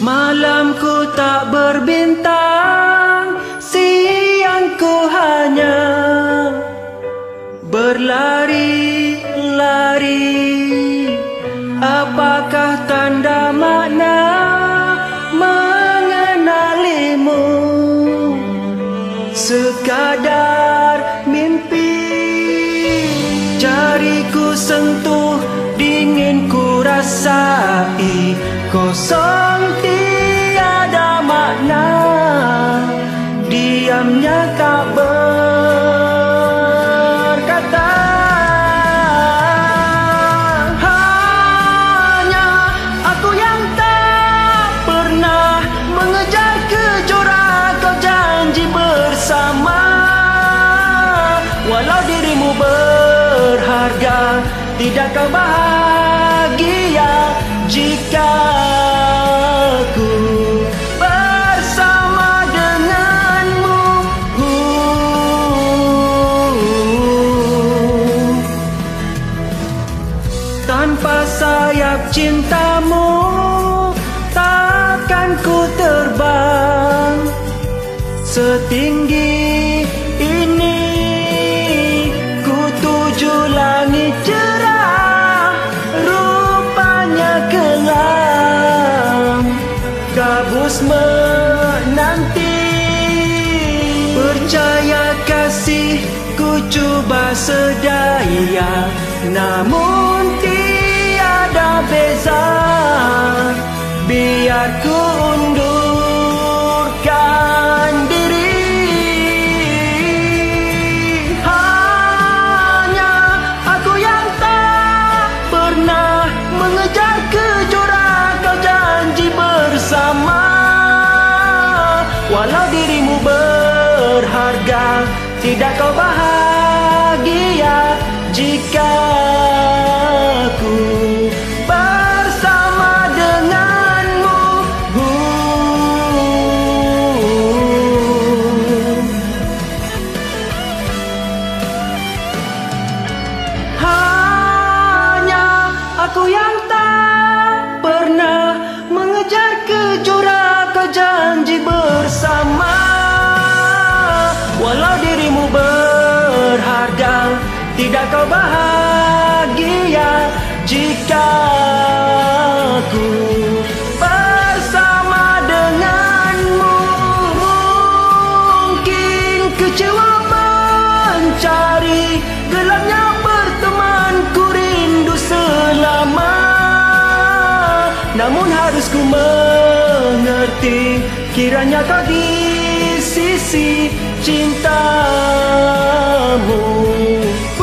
Malamku tak berbintang, siangku hanya berlari-lari. Apakah tanda makna mengenalimu? Sekadar mimpi, jariku sentuh, dingin ku rasai, kosong tiada makna, diamnya tak berkata. Hanya aku yang tak pernah mengejar kejora kau janji bersama. Walau dirimu berharga, tidak kau bahagia jika ku bersama denganmu. Tanpa sayap cintamu, takkan ku terbang setinggi ini. Ku tuju langit cerah, rupanya kelam, gabus menanti. Percaya kasih, ku cuba sedaya, namun tiada beza. Biar ku undurkan diri. Hanya aku yang tak pernah mengejar kejora kau janji bersama. Walau dirimu berharga, tidak kau bahagia jika ku bersama denganmu. Hanya aku yang tak pernah mengejar kejora kau janji bersama. Walau dirimu berharga, tidak kau bahagia jika ku bersama denganmu. Mungkin kecewa mencari gelapnya berteman, ku rindu selama. Namun harus ku mengerti, kiranya kau di sisi cintamu.